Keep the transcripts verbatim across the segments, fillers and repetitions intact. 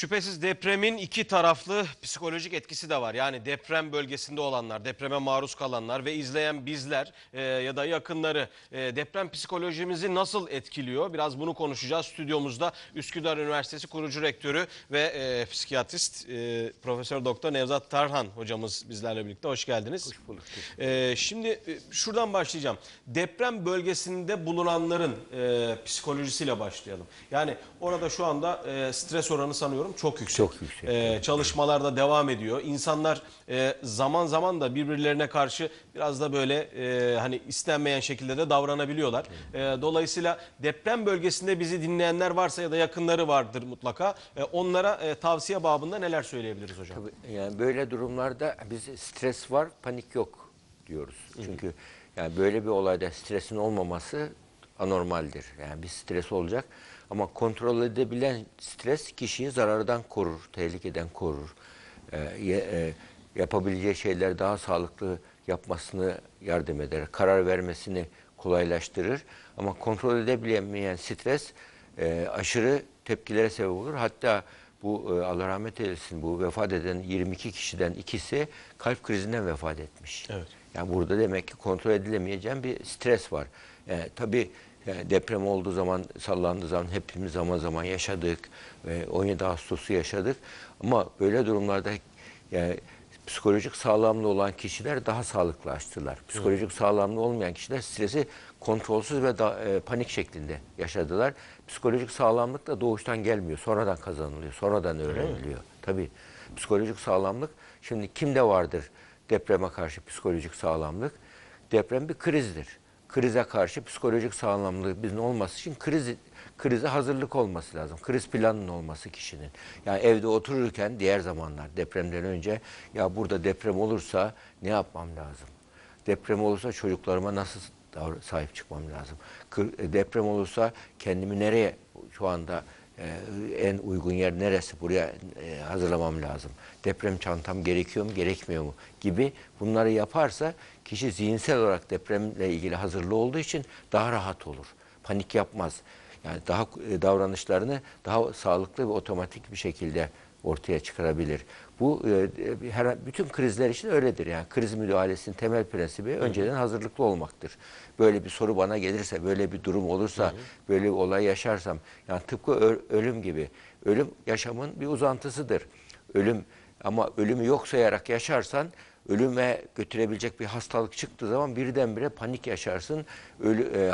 Şüphesiz depremin iki taraflı psikolojik etkisi de var. Yani deprem bölgesinde olanlar, depreme maruz kalanlar ve izleyen bizler e, ya da yakınları e, deprem psikolojimizi nasıl etkiliyor? Biraz bunu konuşacağız. Stüdyomuzda Üsküdar Üniversitesi kurucu rektörü ve e, psikiyatrist e, Profesör Doktor Nevzat Tarhan hocamız bizlerle birlikte. Hoş geldiniz. Hoş bulduk. E, şimdi e, şuradan başlayacağım. Deprem bölgesinde bulunanların e, psikolojisiyle başlayalım. Yani orada şu anda e, stres oranı sanıyorum çok yüksek. Çok yüksek. Ee, çalışmalar da devam ediyor. İnsanlar e, zaman zaman da birbirlerine karşı biraz da böyle e, hani istenmeyen şekilde de davranabiliyorlar. E, dolayısıyla deprem bölgesinde bizi dinleyenler varsa ya da yakınları vardır mutlaka. E, onlara e, tavsiye babında neler söyleyebiliriz hocam? Tabii, yani böyle durumlarda biz stres var, panik yok diyoruz. Çünkü yani böyle bir olayda stresin olmaması anormaldir. Yani bir stres olacak ama kontrol edebilen stres kişiyi zarardan korur, tehlikeden korur. Ee, e, yapabileceği şeyler daha sağlıklı yapmasını yardım eder. Karar vermesini kolaylaştırır. Ama kontrol edebilemeyen stres e, aşırı tepkilere sebep olur. Hatta bu e, Allah rahmet eylesin, bu vefat eden yirmi iki kişiden ikisi kalp krizinden vefat etmiş. Evet. Yani burada demek ki kontrol edilemeyeceğin bir stres var. Yani tabii yani deprem olduğu zaman, sallandığı zaman hepimiz zaman zaman yaşadık ve on yedi Ağustos'u yaşadık. Ama böyle durumlarda yani psikolojik sağlamlığı olan kişiler daha sağlıklılaştılar. Psikolojik evet. sağlamlığı olmayan kişiler stresi kontrolsüz ve da, e, panik şeklinde yaşadılar. Psikolojik sağlamlık da doğuştan gelmiyor. Sonradan kazanılıyor, sonradan öğreniliyor. Tabii psikolojik sağlamlık, şimdi kimde vardır depreme karşı psikolojik sağlamlık? Deprem bir krizdir. Krize karşı psikolojik sağlamlığı bizin olması için kriz, krize hazırlık olması lazım. Kriz planının olması kişinin. Yani evde otururken diğer zamanlar depremden önce ya burada deprem olursa ne yapmam lazım? Deprem olursa çocuklarıma nasıl sahip çıkmam lazım? Deprem olursa kendimi nereye şu anda e, en uygun yer neresi? Buraya e, hazırlamam lazım. Deprem çantam gerekiyor mu, gerekmiyor mu? Gibi bunları yaparsa kişi zihinsel olarak depremle ilgili hazırlığı olduğu için daha rahat olur. Panik yapmaz. Yani daha e, davranışlarını daha sağlıklı ve otomatik bir şekilde ortaya çıkarabilir. Bu e, her bütün krizler için öyledir. Yani kriz müdahalesinin temel prensibi önceden hazırlıklı olmaktır. Böyle bir soru bana gelirse, böyle bir durum olursa, hı hı. böyle bir olay yaşarsam, yani tıpkı ölüm gibi. Ölüm yaşamın bir uzantısıdır. Ölüm, ama ölümü yok sayarak yaşarsan, ölüme götürebilecek bir hastalık çıktığı zaman birdenbire panik yaşarsın. Ölü, e,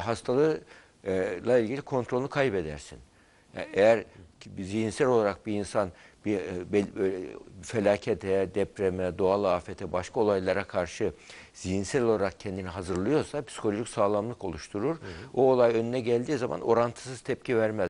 hastalıkla ilgili kontrolünü kaybedersin. Yani eğer bir zihinsel olarak bir insan bir felakete, depreme, doğal afete, başka olaylara karşı zihinsel olarak kendini hazırlıyorsa psikolojik sağlamlık oluşturur. Hı hı. O olay önüne geldiği zaman orantısız tepki vermez.